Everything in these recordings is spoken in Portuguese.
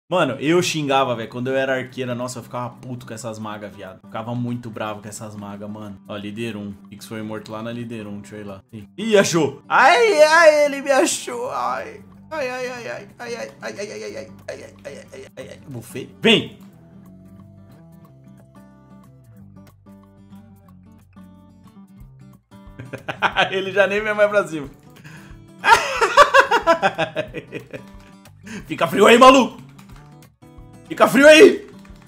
Mano, eu xingava, velho. Quando eu era arqueira, nossa, eu ficava puto com essas magas, viado. Ficava muito bravo com essas magas, mano. Ó, líder 1. Pix foi morto lá na líder 1. Deixa eu ir lá. Ih, achou. Ai, ai, ele me achou. Ai. Ai, ai, ai, ai, ai, ai, ai, ai, ai, ai, ai, ai, ai, ai, ai, ai, ai. Buffet. Vem! Ele já nem vem mais pra cima. Fica frio aí, maluco! Fica frio aí!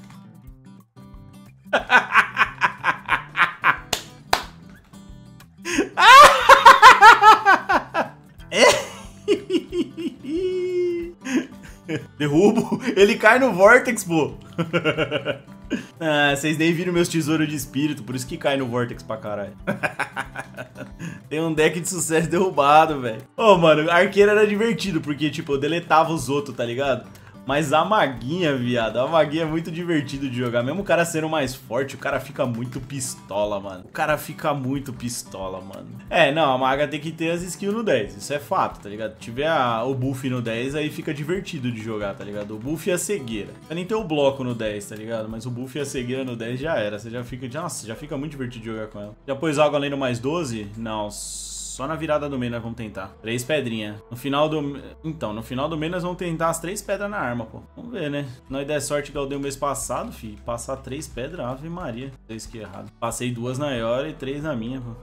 Derrubo, ele cai no Vortex, pô. Ah, vocês nem viram meus tesouros de espírito, por isso que cai no Vortex pra caralho. Tem um deck de sucesso derrubado, velho. Ô, mano, arqueiro era divertido, porque, tipo, eu deletava os outros, tá ligado? Mas a maguinha, viado, a maguinha é muito divertido de jogar. Mesmo o cara sendo mais forte, o cara fica muito pistola, mano. O cara fica muito pistola, mano. É, não, a maga tem que ter as skills no 10. Isso é fato, tá ligado? Se tiver o buff no 10, aí fica divertido de jogar, tá ligado? O buff e a cegueira. Você nem tem o bloco no 10, tá ligado? Mas o buff e a cegueira no 10 já era. Você já fica... Nossa, já fica muito divertido de jogar com ela. Já pôs algo além do mais 12? Não, só na virada do meio nós vamos tentar. 3 pedrinhas. No final do... Então, no final do meio nós vamos tentar as 3 pedras na arma, pô. Vamos ver, né? Se nós der sorte que eu dei o mês passado, fi. Passar 3 pedras, Ave Maria. 3 que errado. Passei 2 na Iora e 3 na minha, pô.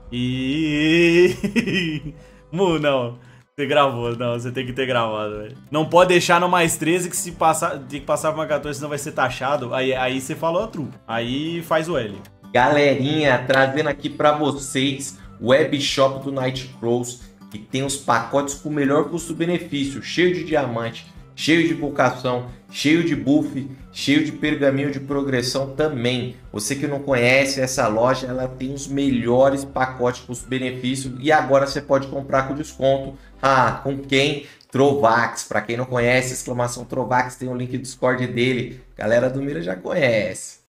Não. Você gravou, não. Você tem que ter gravado, velho. Não pode deixar no mais 13 que se passar... Tem que passar pra uma 14, senão vai ser taxado. Aí você falou a true. Aí faz o L. Galerinha, trazendo aqui pra vocês o webshop do Nightcrawls, que tem os pacotes com o melhor custo-benefício, cheio de diamante, cheio de invocação, cheio de buff, cheio de pergaminho de progressão também. Você que não conhece essa loja, ela tem os melhores pacotes custo-benefício e agora você pode comprar com desconto. Ah, com quem? Trovax. Para quem não conhece, exclamação Trovax, tem o link do Discord dele. Galera do Mira já conhece.